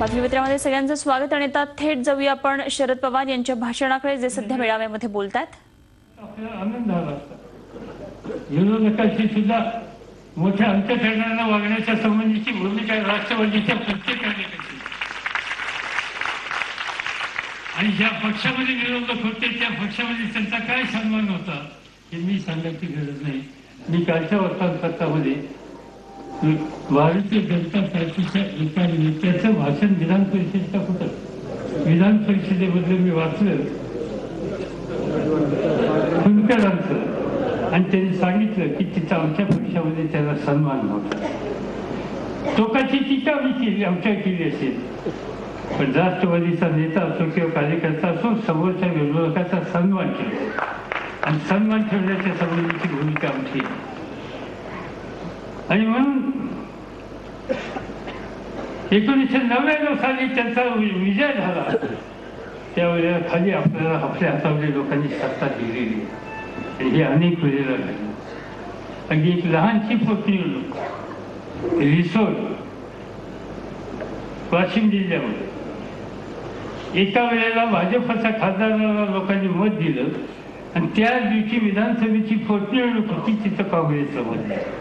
बातमीपत्रामध्ये सगळ्यांचं स्वागत आणि आता थेट जाऊया आपण शरद पवार यांच्या भाषणाकडे जे सध्या मेळाव्यामध्ये बोलतात. आपल्याला आनंद झाला विरोधकांची सुद्धा मोठ्या अंतःकरणानं वागण्याच्या संबंधीची भूमिका राष्ट्रवादीच्या प्रत्येक कार्यकर्त्याची आणि ज्या पक्षामध्ये विरोधक होते त्या पक्षामध्ये त्यांचा काय सन्मान होता हे मी सांगायची गरज नाही. मी कालच्या वर्तमानपत्रामध्ये भारतीय जनता पार्टीच्या एका नेत्याचं भाषण विधान परिषदेचं होतं. विधान परिषदेमध्ये मी वाचलं फुंकरांचं आणि त्यांनी सांगितलं की तिचा आमच्या पक्षामध्ये त्याला सन्मान नव्हता. टोकाची टीका मी केली आमच्या केली असेल पण राष्ट्रवादीचा नेता असो किंवा कार्यकर्ता असो समोरच्या विरोधकाचा सन्मान केला आणि सन्मान ठेवण्याच्या संबंधीची भूमिका आमची आहे. आणि म्हणून 1999 साली त्यांचा विजय झाला त्यावेळेला खाली आपल्याला आपल्या हातामध्ये लोकांनी सत्ता दिलेली आणि हे अनेक वेळेला घडलं. अगदी एक लहानशी पोटनिवडणूक रिसोड वाशिम जिल्ह्यामध्ये एका वेळेला भाजपच्या खासदाराला लोकांनी मत दिलं आणि त्याच दिवशी विधानसभेची पोटनिवडणूक होती तिथं काँग्रेसचं मत दिलं.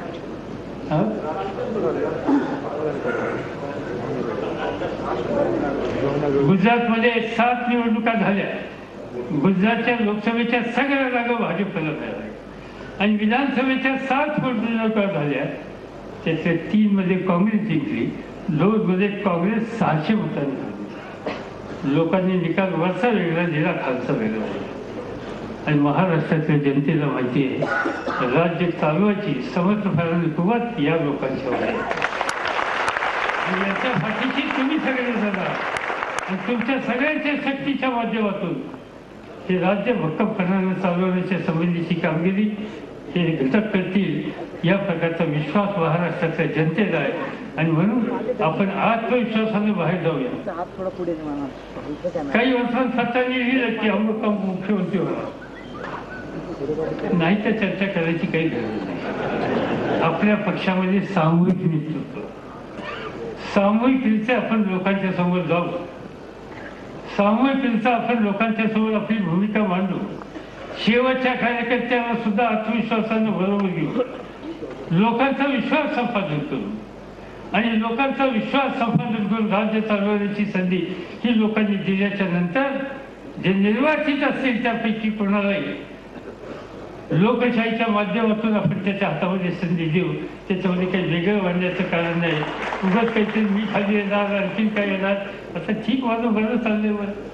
गुजरातमध्ये 7 निवडणुका झाल्या. गुजरातच्या लोकसभेच्या सगळ्या जागा भाजपला मिळाल्या आणि विधानसभेच्या 7 पोटनिवडणुका झाल्या त्याच्या 3 मध्ये काँग्रेस जिंकली, 2 मध्ये काँग्रेस 600 मतांनी जिंकली. लोकांनी निकाल वरचा वेगळा दिला, खालचा वेगळा दिला. आणि महाराष्ट्रातल्या जनतेला माहिती आहे राज्य चालवायची समर्थपणाने कुवत या लोकांच्या आहे आणि याच्या पाठीशी तुम्ही सगळे झाला आणि तुमच्या सगळ्यांच्या शक्तीच्या माध्यमातून हे राज्य भक्कमपणाने चालवण्याच्या संबंधीची कामगिरी हे घटक करतील या प्रकारचा विश्वास महाराष्ट्रातल्या जनतेला आहे. आणि म्हणून आपण आत्मविश्वासाने बाहेर जाऊया. काही वर्षांत सत्तांनी लिहिलं की अमुक मुख्यमंत्री होणार नाही तर चर्चा करायची काही गरज नाही. आपल्या पक्षामध्ये सामूहिक नेतृत्व सामूहिकरित्या आपण लोकांच्या समोर जाऊ, सामूहिकरित्या आपण लोकांच्या समोर आपली भूमिका मांडू, शेवटच्या कार्यकर्त्यांना सुद्धा आत्मविश्वासानं बरोबर घेऊ, लोकांचा विश्वास संपादन करू आणि लोकांचा विश्वास संपादन करून राज्य चालवण्याची संधी ही लोकांनी दिल्याच्या नंतर जे निर्वाचित असतील त्यापैकी कोणालाही लोकशाहीच्या माध्यमातून आपण त्याच्या हातामध्ये संधी देऊ. त्याच्यामध्ये काही वेगळं वाढण्याचं कारण नाही. उगाच काहीतरी मी खाली येणार आणखीन काय येणार आता ठीक माझं बरं चाललंय.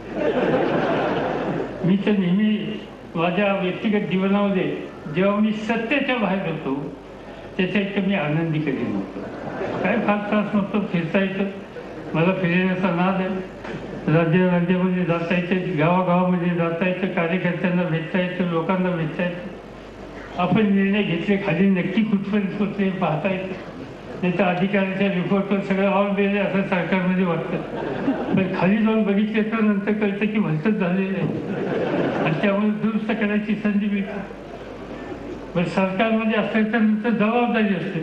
मी तर नेहमी माझ्या व्यक्तिगत जीवनामध्ये जेव्हा मी सत्तेच्या बाहेर होतो त्याच्या इतकं मी आनंदी कधी नव्हतो. काय फार त्रास नव्हतो, फिरता येतं, मला फिरण्याचा नाद आहे. राज्यामध्ये जाता येतं, गावागावामध्ये जाता येतं, कार्यकर्त्यांना भेटता येतं, लोकांना भेटता येतं. आपण निर्णय घेतले खाली नक्की कुठपर्यंत पोचले पाहता येतं. नाही तर अधिकाऱ्याच्या रिपोर्टवर सगळं ऑल बेले असं सरकारमध्ये वाटतं पण खाली जाऊन बघितले तर नंतर कळतं की भलतंच झालेलं आहे आणि त्यामुळे दुरुस्त करायची संधी मिळते. पण सरकारमध्ये असेल तर नंतर जबाबदारी असते.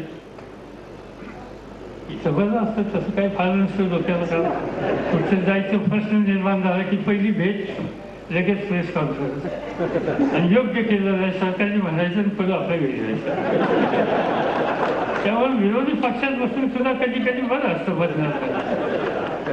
इथं बरं असतं तसं काही फार नसतं डोक्याला. कारण कुठं जायचं प्रश्न निर्माण झाला की पहिली भेट लगेच प्रेस कॉन्फरन्स आणि योग्य केलं नाही सरकारने म्हणायचं आणि पुढं आपल्या घरी जायचं. त्यामुळे विरोधी पक्षात बसून सुद्धा कधी कधी बरं असतं बदनात.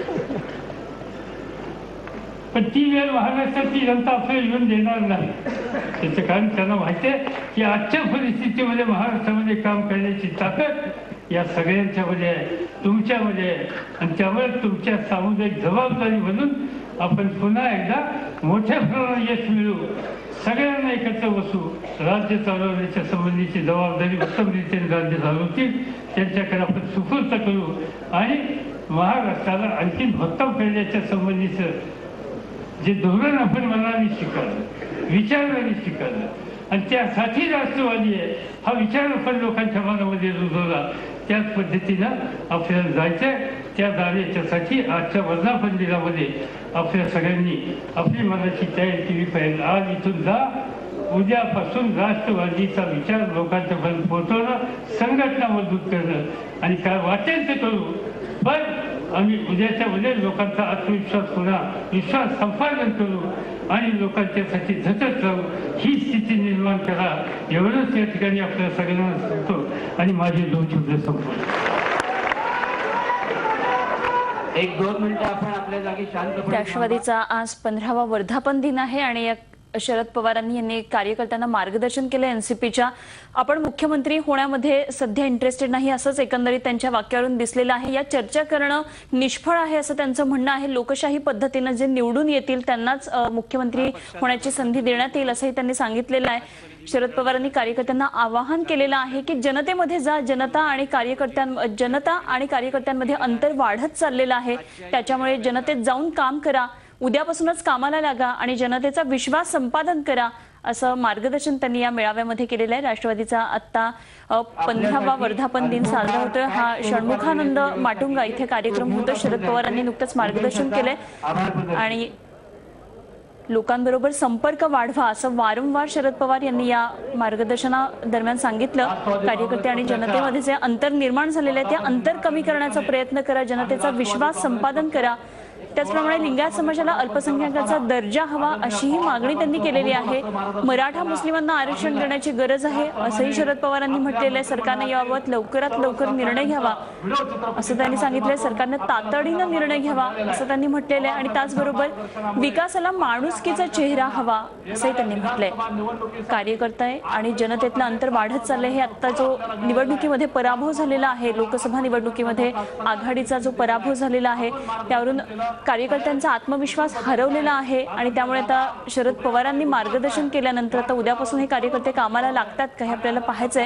पण ती वेळ महाराष्ट्राची जनता आपल्याला येऊन देणार नाही. त्याचं कारण त्यांना माहिती आहे की आजच्या परिस्थितीमध्ये महाराष्ट्रामध्ये काम करण्याची ताकद या सगळ्यांच्यामध्ये आहे, तुमच्यामध्ये आहे आणि त्यामुळे तुमच्या सामुदायिक जबाबदारी म्हणून आपण पुन्हा एकदा मोठ्या प्रमाणात यश मिळवू. सगळ्यांना एकत्र बसू, राज्य चालवण्याच्या संबंधीची जबाबदारी उत्तमरित्याने राज्य चालवतील त्यांच्याकडे आपण सुपूर्द करू आणि महाराष्ट्राला आणखी भक्कम करण्याच्या संबंधीचं जे धोरण आपण मनाने स्वीकारलं, विचाराने स्वीकारलं आणि त्यासाठी राष्ट्रवादी आहे हा विचार आपण लोकांच्या मनामध्ये रुजवला. त्याच पद्धतीनं आपल्याला जायचं. त्या जाण्याच्यासाठी आजच्या वर्धापन दिनामध्ये आपल्या सगळ्यांनी आपली मनाची तयारी केली पाहिजे. आज इथून जा, उद्यापासून राष्ट्रवादीचा विचार लोकांच्यापर्यंत पोहोचवणं, संघटना मजबूत करणं आणि काय वाटेल ते करू पण आम्ही उद्याच्या उद्या लोकांचा आत्मविश्वास पुन्हा विश्वास संपादन करू आणि लोकांच्यासाठी झटत राहू, ही स्थिती निर्माण करा, एवढंच या ठिकाणी आपल्या सगळ्यांना सांगतो आणि माझे 2 शब्द संपवतो. 1-2 मिनिटं आपण आपल्या जागी शांतपणे. राष्ट्रवादीचा आज 15वा वर्धापन दिन आहे आणि या शरद पवारांनी यांनी कार्यकर्त्यांना मार्गदर्शन केलं एनसीपीच्या. आपण मुख्यमंत्री होण्यामध्ये सध्या इंटरेस्टेड नाही असंच एकंदरीत त्यांच्या वाक्यावरून दिसलेलं आहे. या चर्चा करणं निष्फळ आहे असं त्यांचं म्हणणं आहे. लोकशाही पद्धतीनं जे निवडून येतील त्यांनाच मुख्यमंत्री होण्याची संधी देण्यात येईल असंही त्यांनी सांगितलेलं आहे. शरद पवारांनी कार्यकर्त्यांना आवाहन केलेलं आहे की जनतेमध्ये जा. जनता आणि कार्यकर्त्यांमध्ये अंतर वाढत चाललेलं आहे, त्याच्यामुळे जनतेत जाऊन काम करा, उद्यापासूनच कामाला लागा आणि जनतेचा विश्वास संपादन करा असं मार्गदर्शन त्यांनी या मेळाव्यामध्ये केलेलं आहे. राष्ट्रवादीचा आता 15वा वर्धापन दिन साजरा होतोय. हा षण्मुखानंद माटुंगा इथे कार्यक्रम होतो. शरद पवारांनी नुकतंच मार्गदर्शन केलंय आणि लोकांबरोबर संपर्क वाढवा असं वारंवार शरद पवार यांनी या मार्गदर्शनादरम्यान सांगितलं. कार्यकर्ते आणि जनतेमध्ये जे अंतर निर्माण झालेलं आहे ते अंतर कमी करण्याचा प्रयत्न करा, जनतेचा विश्वास संपादन करा. त्याचप्रमाणे लिंगायत समाजाला अल्पसंख्याकाचा दर्जा हवा अशीही मागणी त्यांनी केलेली आहे. मराठा मुस्लिमांना आरक्षण देण्याची गरज आहे असंही शरद पवारांनी म्हटलेलं आहे. सरकारने याबाबत लवकरात लवकर निर्णय घ्यावा असं त्यांनी सांगितलंय. सरकारनं तातडीनं निर्णय घ्यावा असं त्यांनी म्हटलेलं आहे आणि त्याचबरोबर विकासाला माणुसकीचा चेहरा हवा असंही त्यांनी म्हटलंय. कार्यकर्ते आणि जनतेतलं अंतर वाढत चाललंय. हे आता जो निवडणुकीमध्ये पराभव झालेला आहे, लोकसभा निवडणुकीमध्ये आघाडीचा जो पराभव झालेला आहे त्यावरून कार्यकर्त्यांचा आत्मविश्वास हरवलेला आहे आणि त्यामुळे आता शरद पवारांनी मार्गदर्शन केल्यानंतर आता उद्यापासून हे कार्यकर्ते कामाला लागतात का हे आपल्याला पाहायचंय.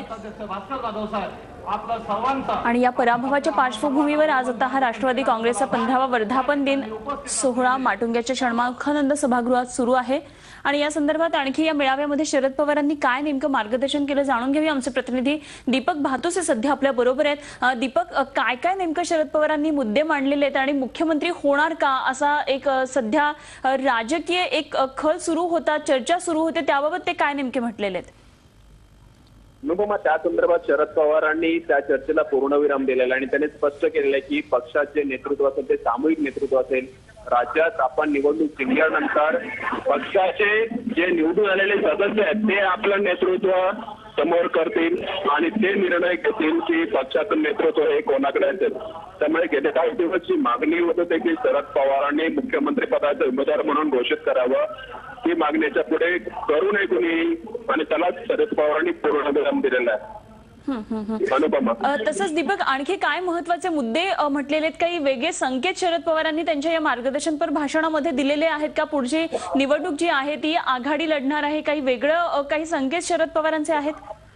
आणि या पराभवाच्या पार्श्वभूमीवर आज आता हा राष्ट्रवादी काँग्रेसचा 15वा वर्धापन दिन सोहळा माटुंग्याच्या षण्मुखानंद सभागृहात सुरू आहे आणि या संदर्भात आणखी या मेळाव्यामध्ये शरद पवारांनी काय नेमकं मार्गदर्शन केलं जाणून घेऊया. आमचे प्रतिनिधी दीपक भातुसे सध्या आपल्या बरोबर आहेत. दीपक, काय काय नेमकं शरद पवारांनी मुद्दे मांडलेले आहेत आणि मुख्यमंत्री होणार का असा एक सध्या राजकीय एक खल सुरू होता, चर्चा सुरू होते, त्याबाबत ते काय नेमके म्हटलेले आहेत? अनुपमा, त्या संदर्भात शरद पवारांनी त्या चर्चेला पूर्णविराम दिलेला आणि त्यांनी स्पष्ट केलेलं आहे की पक्षाचे नेतृत्व असेल ते सामूहिक नेतृत्व असेल. राज्यात आपण निवडणूक जिंकल्यानंतर पक्षाचे जे निवडून आलेले सदस्य आहेत ते आपलं नेतृत्व समोर करतील आणि ते निर्णय घेतील की पक्षाचं नेतृत्व हे कोणाकडे असेल. त्यामुळे गेल्या काही दिवसची मागणी होत होती की शरद पवारांनी मुख्यमंत्री पदाचे उमेदवार म्हणून घोषित करावं. ती मागणीच्या पुढे करू नये कुणी आणि त्याला शरद पवारांनी पूर्णविराम दिलेला आहे. अनुपमा, तसंच दीपक, आणखी काय महत्वाचे मुद्दे म्हटलेले आहेत? काही वेगळे संकेत शरद पवारांनी त्यांच्या या मार्गदर्शनपर भाषणामध्ये दिलेले आहेत का? पुढची निवडणूक जी आहे ती आघाडी लढणार आहे, काही वेगळं काही संकेत शरद पवारांचे आहेत?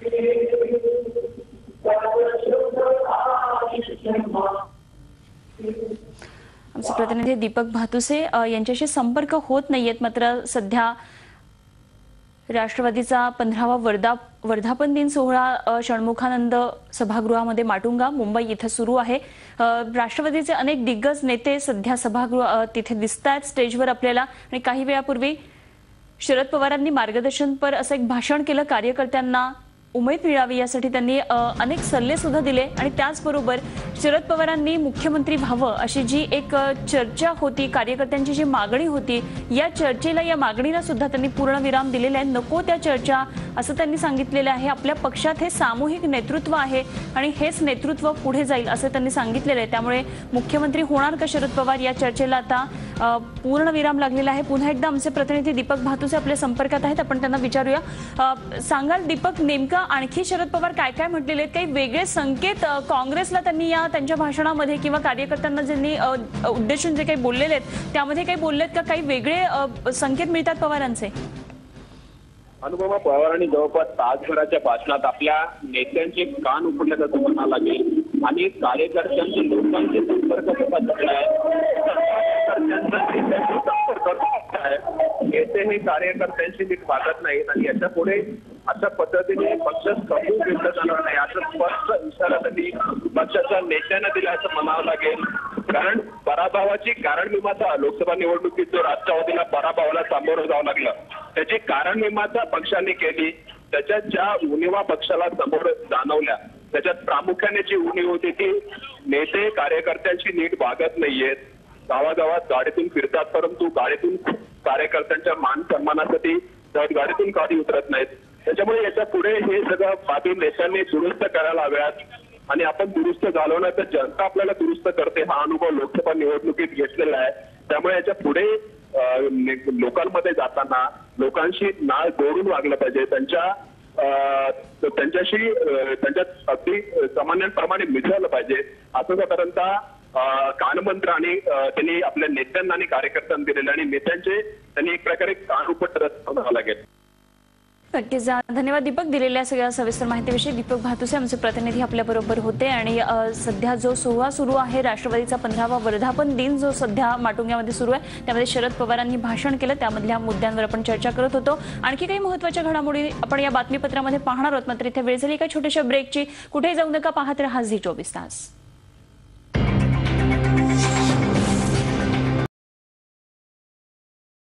आमचे प्रतिनिधी दीपक भातुसे यांच्याशी संपर्क होत नाहीयेत. मात्र सध्या राष्ट्रवादीचा 15वा वर्धापन दिन सोहळा षण्मुखानंद सभागृहामध्ये माटुंगा मुंबई इथं सुरू आहे. राष्ट्रवादीचे अनेक दिग्गज नेते सध्या सभागृह तिथे दिसत आहेत स्टेजवर आपल्याला. आणि काही वेळापूर्वी शरद पवारांनी मार्गदर्शनपर असं एक भाषण केलं. कार्यकर्त्यांना उमेद मिळावी यासाठी त्यांनी अनेक सल्ले सुद्धा दिले आणि त्याचबरोबर शरद पवारांनी मुख्यमंत्री व्हावं अशी जी एक चर्चा होती, कार्यकर्त्यांची जी मागणी होती, या चर्चेला, या मागणीला सुद्धा त्यांनी पूर्णविराम दिलेला आहे. नको त्या चर्चा असं त्यांनी सांगितलेलं आहे. आपल्या पक्षात हे सामूहिक नेतृत्व आहे आणि हेच नेतृत्व पुढे जाईल असं त्यांनी सांगितलेलं आहे. त्यामुळे मुख्यमंत्री होणार का शरद पवार या चर्चेला आता पूर्णविराम लागलेला आहे. पुन्हा एकदा आमचे प्रतिनिधी दीपक भातुसे आपल्या संपर्कात आहेत, आपण त्यांना विचारूया. सांगाल दीपक, नेमकं आणखी शरद पवार काय काय म्हटलेले आहेत? काही वेगळे संकेत काँग्रेसला त्यांनी या त्यांच्या भाषणामध्ये किंवा कार्यकर्त्यांना ज्यांनी उद्देशून जे काही बोललेले आहेत त्यामध्ये काही बोललेत का? काही वेगळे संकेत मिळतात पवारांचे? अनुपमा, पवारांनी जवळपास तासभराच्या भाषणात आपल्या नेत्यांचे कान उघडल्याचं म्हणावं लागेल आणि कार्यकर्त्यांचे लोकांचे संपर्क साधला आहे. नेते हे कार्यकर्त्यांशी नीट वागत नाहीत आणि याच्या पुढे अशा पद्धतीने पक्ष कबूल घेतला जाणार नाही असं स्पष्ट इशारा त्यांनी पक्षाच्या नेत्यांना दिला असं म्हणावं लागेल. कारण पराभवाची कारणमीमांसा लोकसभा निवडणुकीत जो राष्ट्रवादीला पराभवाला सामोरं जावं लागलं त्याची कारणमीमांसा पक्षाने केली. त्याच्या ज्या उणिवा पक्षाला समोर जाणवल्या त्याच्यात प्रामुख्याने जी उणीव होती ती नेते कार्यकर्त्यांशी नीट वागत नाहीयेत. गावागावात गाडीतून फिरतात, परंतु गाडीतून कार्यकर्त्यांच्या मान सन्मानासाठी गाडीतून गाडी उतरत नाहीत. त्याच्यामुळे याच्या पुढे हे सगळं बाबी नेत्यांनी दुरुस्त करायला हव्यात आणि आपण दुरुस्त झालो ना तर जनता आपल्याला दुरुस्त करते, हा अनुभव लोकसभा निवडणुकीत घेतलेला आहे. त्यामुळे याच्या पुढे लोकांमध्ये जाताना लोकांशी नाळ जोडून वागलं पाहिजे, त्यांच्याशी त्यांच्यात अगदी सामान्यांप्रमाणे मिसळलं पाहिजे, असं साधारणतः कानमंत्रांनी त्यांनी आपल्या नेत्यांना आणि कार्यकर्त्यांना दिलेलं आणि नेत्यांचे त्यांनी एक प्रकारे कान उपटत म्हणावं लागेल. नक्कीच धन्यवाद दीपक, दिलेल्या सगळ्या सविस्तर माहितीविषयी. दीपक भातुसे आमचे प्रतिनिधी आपल्या बरोबर होते. आणि सध्या जो सोहळा सुरू आहे, राष्ट्रवादीचा 15वा वर्धापन दिन जो सध्या माटुंग्यामध्ये सुरू आहे, त्यामध्ये शरद पवारांनी भाषण केलं, त्यामधल्या मुद्द्यांवर आपण चर्चा करत होतो. आणखी काही महत्त्वाच्या घडामोडी आपण या बातमीपत्रामध्ये पाहणार आहोत. मात्र इथे वेळ झाली एका छोट्याशा ब्रेकची. कुठेही जाऊ नका, पाहत रहा झी 24 तास.